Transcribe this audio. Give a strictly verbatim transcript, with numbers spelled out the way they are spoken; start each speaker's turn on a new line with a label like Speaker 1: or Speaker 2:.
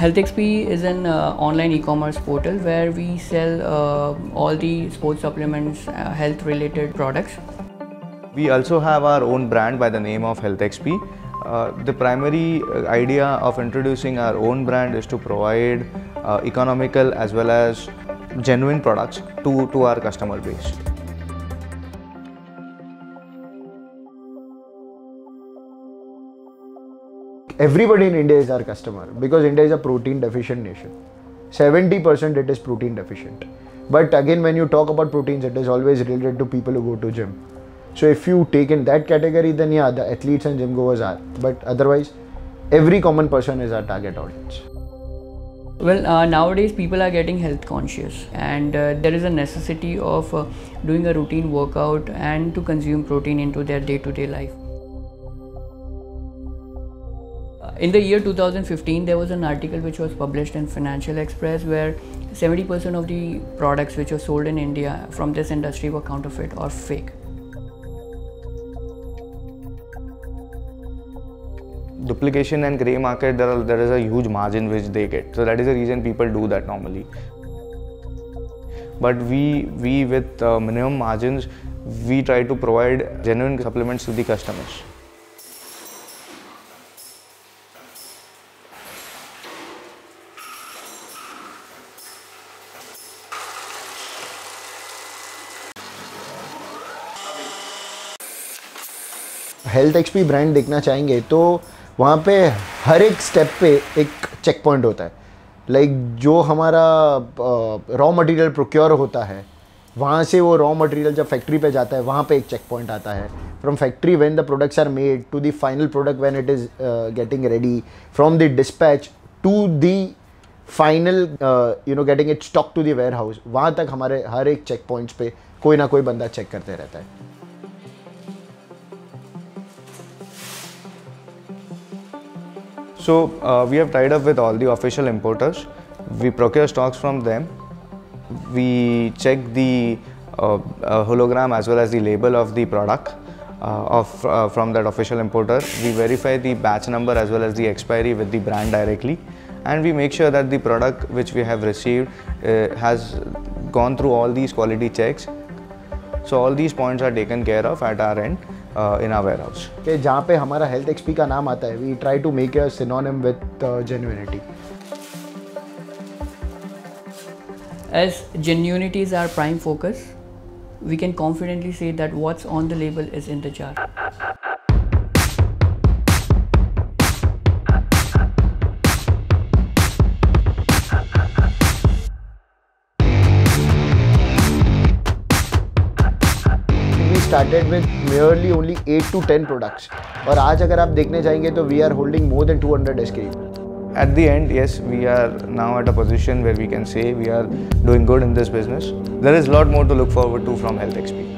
Speaker 1: HealthXP is an uh, online e-commerce portal where we sell uh, all the sports supplements, uh, health-related products.
Speaker 2: We also have our own brand by the name of HealthXP. Uh, the primary idea of introducing our own brand is to provide uh, economical as well as genuine products to, to our customer base.
Speaker 3: Everybody in India is our customer because India is a protein deficient nation. seventy percent it is protein deficient. But again, when you talk about proteins, it is always related to people who go to gym. So if you take in that category, then yeah, the athletes and gym goers are. But otherwise, every common person is our target audience.
Speaker 1: Well, uh, nowadays people are getting health conscious, and uh, there is a necessity of uh, doing a routine workout and to consume protein into their day-to-day life. In the year two thousand fifteen, there was an article which was published in Financial Express where seventy percent of the products which were sold in India from this industry were counterfeit or fake.
Speaker 2: Duplication and grey market, there, are, there is a huge margin which they get. So that is the reason people do that normally. But we, we with uh, minimum margins, we try to provide genuine supplements to the customers.
Speaker 3: HealthXP brand देखना चाहेंगे तो वहाँ पे हर एक step पे एक check point होता है. लाइक like, जो हमारा रॉ मटेरियल प्रोक्योर होता है, वहाँ से वो रॉ मटेरियल जब फैक्ट्री पे जाता है, वहाँ पे एक चेक पॉइंट आता है. From factory when the products are made to the final product when it is getting ready, from the dispatch to the final you know getting it stock to the warehouse, वहाँ तक हमारे हर एक check points पे कोई ना कोई बंदा check करते रहता है.
Speaker 2: So uh, we have tied up with all the official importers. We procure stocks from them. We check the uh, uh, hologram as well as the label of the product uh, of uh, from that official importer. We verify the batch number as well as the expiry with the brand directly, and we make sure that the product which we have received uh, has gone through all these quality checks. So all these points are taken care of at our end. Uh, in our warehouse.
Speaker 3: कि जहाँ पे हमारा HealthXP का नाम आता है, we try to make a synonym with uh, genuinity.
Speaker 1: As genuinity is our prime focus, we can confidently say that what's on the label is in the jar.
Speaker 3: Started with merely only eight to ten products, और आज अगर आप देखने जाएंगे तो we are holding more than two hundred S K U.
Speaker 2: At the end, yes, we are now at a position where we can say we are doing good in this business. There is a lot more to look forward to from HealthXP.